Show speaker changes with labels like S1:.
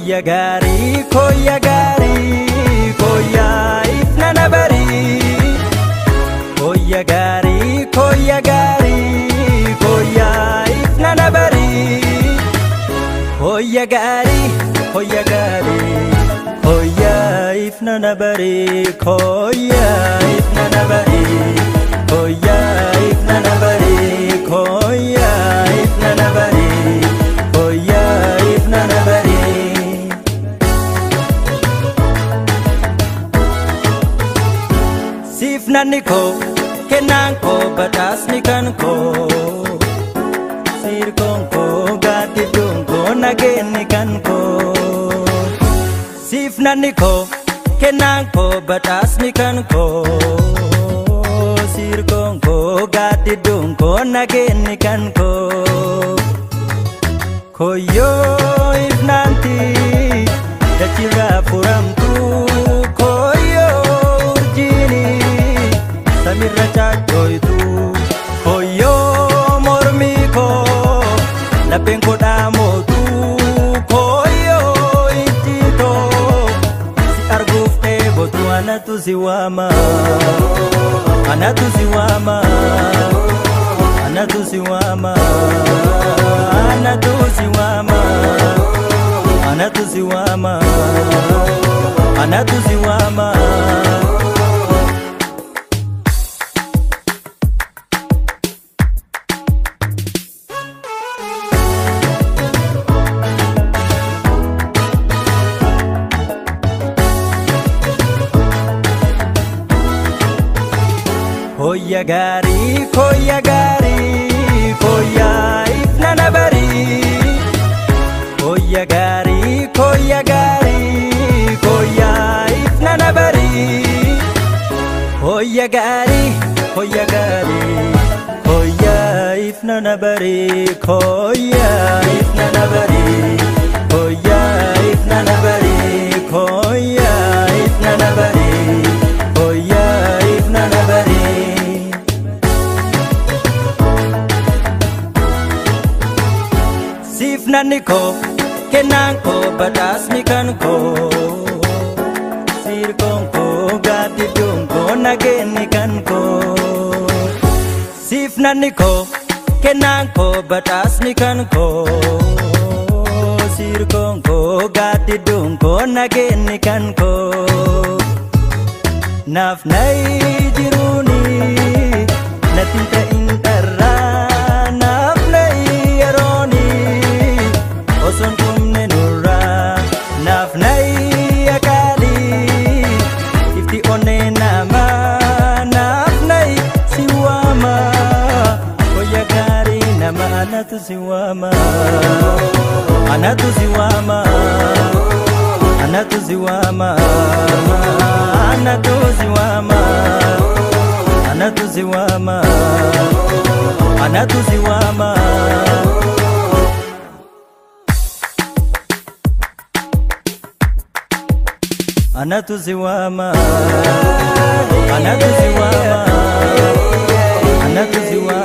S1: Koya gari, koya ifna nabari. Koya gari, koya ifna nabari. Koya gari, koya ifna nabari. Koya ifna nabari. Koya ifna nabari. Koya ifna nabari. Koya ifna nabari. Sifnani ko, kenan ko, batas ni kan ko. Sirkong ko, gatidung ko, nageni kan ko. Sifnani ko, kenan ko, batas ni kan ko. Sirkong ko, gatidung ko, nageni kan ko. Koyo ifnanti, dachira puramtu. Koyo urjini, samira chachoitu. Koyo mormiko, lapengko damotu. Koyo itito, si argufte botu anatu siwama. Anatu siwama, anatu siwama, anatu siwama, anatu siwama, anatu siwama. Koya gari, koya ifna nabari. Koya gari, ifna nabari. Koya gari, ifna nabari. Koya ifna nabari. Koya ifna nabari. Koya ifna nabari. Koya ifna nabari. Sifnani ko, kenan ko, batas ni kan ko. Sirkong ko, gatidung ko, nageni kan ko. Sifnani ko, kenan ko, batas ni kan ko. Sirkong ko, gatidung ko, nageni kan ko. Nafnay jiruni, natinta intarra. Nafnay aroni, oson kumne nura. Nafnay akali, ifti one nama. Nafnay siwama, koya gari nama anatu siwama. Anatu siwama, anatu siwama, anatu siwama, anatu siwama, anatu siwama. Anatu siwama, anatu siwama, anatu siwama.